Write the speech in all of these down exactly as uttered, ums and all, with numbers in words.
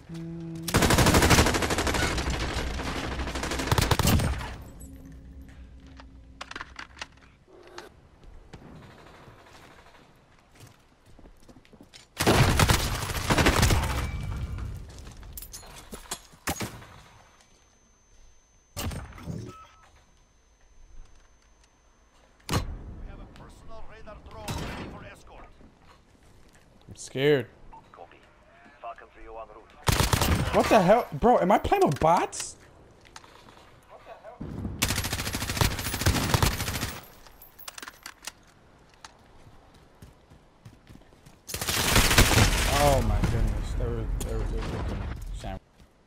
I'm scared. What the hell? Bro, am I playing with bots? Oh my goodness. They were, they were, they were looking sandwich.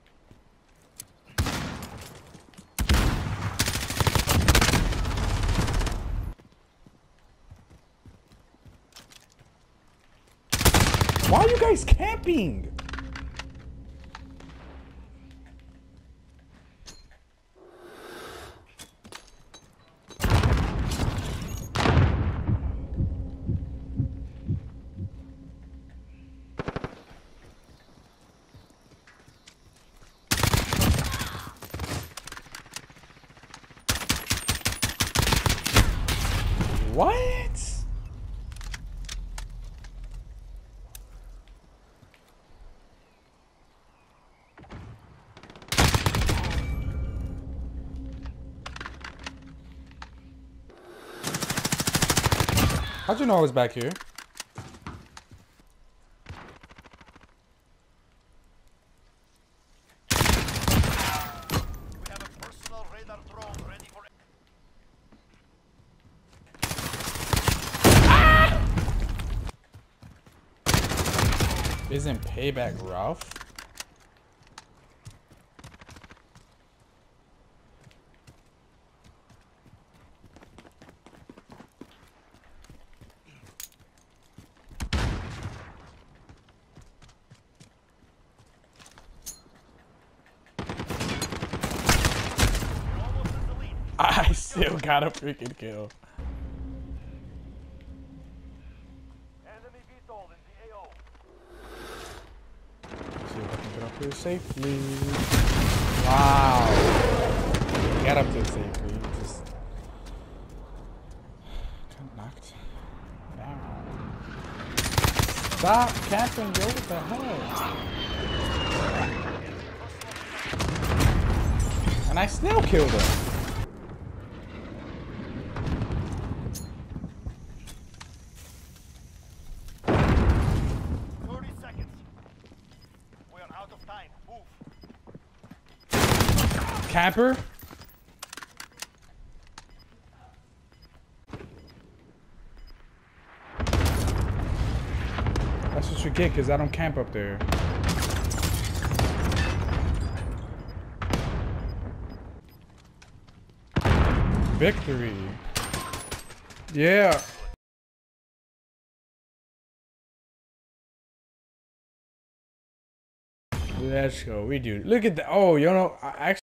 Why are you guys camping? What? How'd you know I was back here? We have a personal radar drone ready for. Isn't payback rough? I still got a freaking kill. Enemy V TOL in the A O. See if I can get up here safely. Wow. Get up there safely. Just got knocked down. Stop camping, yo. What the hell? And I still killed him. thirty seconds. We are out of time. Move. Camper? That's what you get, because I don't camp up there. Victory. Yeah. Let's go. We do. Look at that. Oh, you know, I actually.